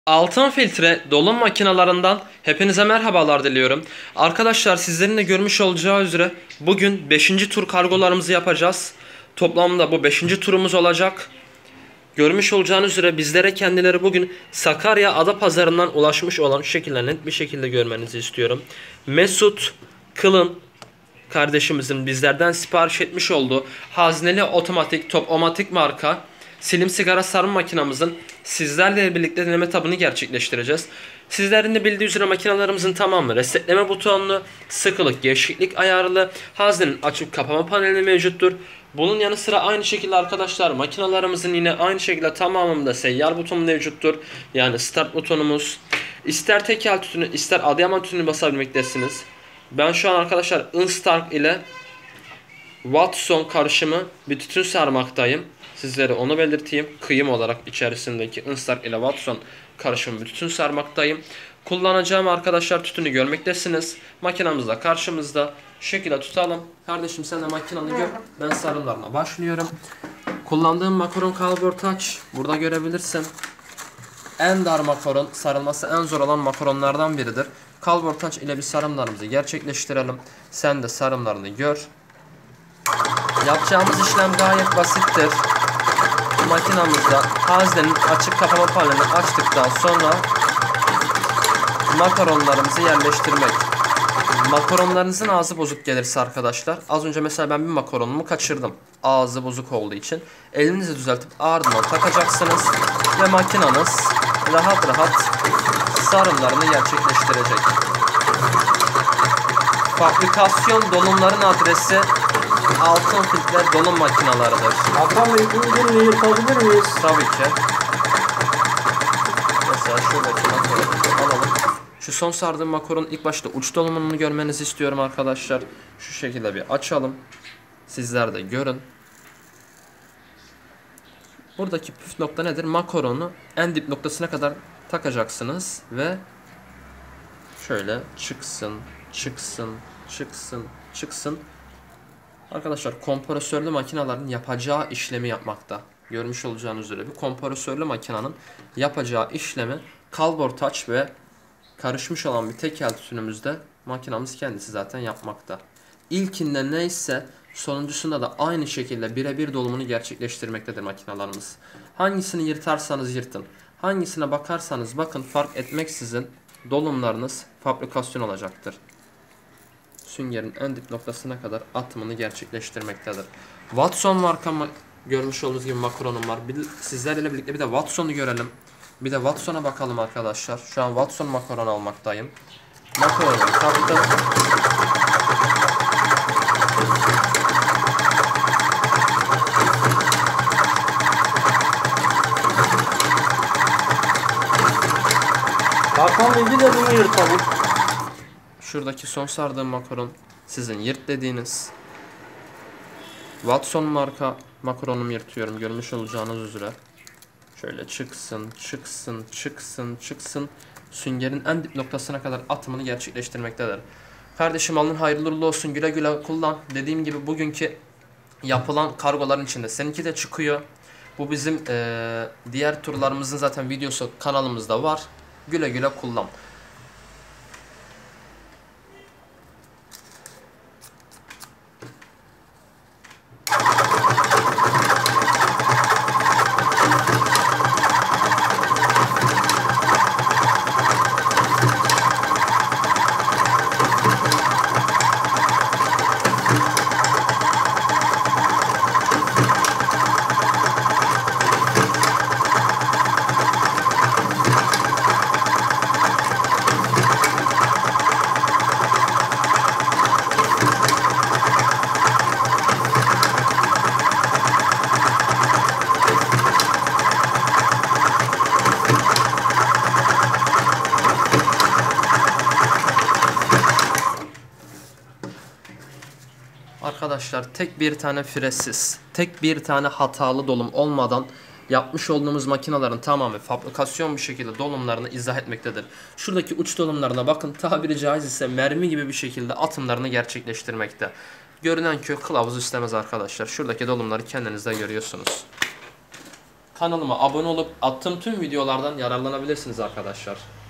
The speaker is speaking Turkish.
Altın filtre dolum makinalarından hepinize merhabalar diliyorum. Arkadaşlar sizlerin de görmüş olacağı üzere bugün 5. tur kargolarımızı yapacağız. Toplamda bu 5. turumuz olacak. Görmüş olacağınız üzere bizlere kendileri bugün Sakarya Adapazarı'ndan ulaşmış olan şu şekilde net bir şekilde görmenizi istiyorum. Mesut Kılın kardeşimizin bizlerden sipariş etmiş olduğu hazneli otomatik Top-O-Matic marka silim sigara sarma makinamızın sizlerle birlikte deneme tabını gerçekleştireceğiz. Sizlerin de bildiği üzere makinalarımızın tamamı resetleme butonlu, sıkılık, gevşeklik ayarlı, haznenin açıp kapama paneli mevcuttur. Bunun yanı sıra aynı şekilde arkadaşlar makinalarımızın yine aynı şekilde tamamında seyyar butonu mevcuttur. Yani start butonumuz. İster tekel tütünü ister Adıyaman tütünü basabilmektesiniz. Ben şu an arkadaşlar Instark ile Watson karışımı bir tütün sarmaktayım. Sizlere onu belirteyim. Kıyım olarak içerisindeki Instark ile Watson karışımı bir tütün sarmaktayım. Kullanacağım arkadaşlar tütünü görmektesiniz. Makinamız da karşımızda. Şu şekilde tutalım. Kardeşim sen de makinanı gör. Ben sarımlarına başlıyorum. Kullandığım makaron kalbur touch. Burada görebilirsin. En dar makaron, sarılması en zor olan makaronlardan biridir. Kalbur touch ile bir sarımlarımızı gerçekleştirelim. Sen de sarımlarını gör. Yapacağımız işlem gayet basittir. Makinamızda haznenin açık kapama panelini açtıktan sonra makaronlarımızı yerleştirmek. Makaronlarınızın ağzı bozuk gelirse arkadaşlar, az önce mesela ben bir makaronumu kaçırdım. Ağzı bozuk olduğu için elinizi düzeltip ardından takacaksınız ve makinanız rahat rahat sarımlarını gerçekleştirecek. Fabrikasyon dolumların adresi altın filtre dolum makinalarıdır. Hakan Bey, bu ürünü yapabilir miyiz? Tabii ki. Mesela şuradaki makaronu alalım. Şu son sardığım makaronun ilk başta uç dolumunu görmenizi istiyorum arkadaşlar. Şu şekilde bir açalım. Sizler de görün. Buradaki püf nokta nedir? Makaronu en dip noktasına kadar takacaksınız ve şöyle çıksın, çıksın, çıksın, çıksın. Arkadaşlar kompresörlü makinelerin yapacağı işlemi yapmakta. Görmüş olacağınız üzere bir kompresörlü makinenin yapacağı işlemi kalbur touch ve karışmış olan bir tekel tütünümüzde makinamız kendisi zaten yapmakta. İlkinde neyse sonuncusunda da aynı şekilde birebir dolumunu gerçekleştirmektedir makinalarımız. Hangisini yırtarsanız yırtın, hangisine bakarsanız bakın fark etmeksizin dolumlarınız fabrikasyon olacaktır. Süngerin en dip noktasına kadar atımını gerçekleştirmektedir. Watson marka görmüş olduğunuz gibi makaronum var. Sizlerle birlikte bir de Watson'u görelim. Bir de Watson'a bakalım arkadaşlar. Şu an Watson makaron almaktayım. Makaronu taktım. Hakan Bey, bir de bunu yırtalım. Şuradaki son sardığım makaron sizin yırt dediğiniz Watson marka makaronumu yırtıyorum görmüş olacağınız üzere. Şöyle çıksın, çıksın, çıksın, çıksın. Süngerin en dip noktasına kadar atımını gerçekleştirmektedir. Kardeşim alın hayırlı uğurlu olsun, güle güle kullan. Dediğim gibi bugünkü yapılan kargoların içinde seninki de çıkıyor. Bu bizim diğer turlarımızın zaten videosu kanalımızda var. Güle güle kullan. Arkadaşlar tek bir tane fresiz, tek bir tane hatalı dolum olmadan yapmış olduğumuz makinelerin tamamı fabrikasyon bir şekilde dolumlarını izah etmektedir. Şuradaki uç dolumlarına bakın, tabiri caizse mermi gibi bir şekilde atımlarını gerçekleştirmekte. Görünen köy kılavuz istemez arkadaşlar. Şuradaki dolumları kendiniz de görüyorsunuz. kanalıma abone olup attığım tüm videolardan yararlanabilirsiniz arkadaşlar.